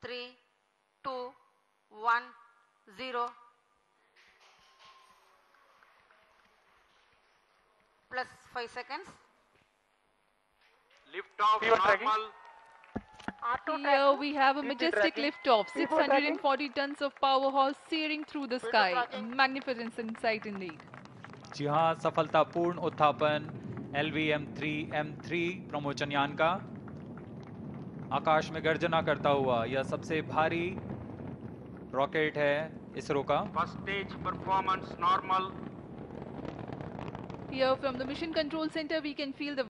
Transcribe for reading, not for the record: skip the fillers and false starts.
3, 2, 1, 0. Plus 5 seconds. Liftoff normal. Here we have a majestic liftoff, 640 tons of powerhouse searing through the sky. A magnificent sight indeed. जी हाँ, सफलतापूर्ण उत्थापन LVM3 M3 प्रमोचन यान का आकाश में गर्जना करता हुआ यह सबसे भारी रॉकेट है इसरो का. First stage performance normal. Here from the Mission Control Center we can feel the